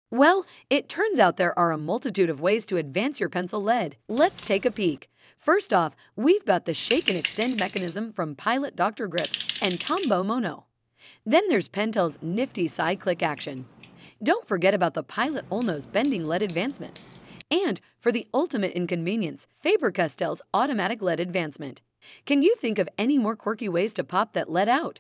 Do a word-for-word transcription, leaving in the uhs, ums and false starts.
Well, it turns out there are a multitude of ways to advance your pencil lead. Let's take a peek. First off, we've got the shake and extend mechanism from Pilot Doctor Grip and Tombow Mono. Then there's Pentel's nifty side click action. Don't forget about the Pilot Olno's bending lead advancement. And for the ultimate inconvenience, Faber-Castell's automatic lead advancement. Can you think of any more quirky ways to pop that lead out?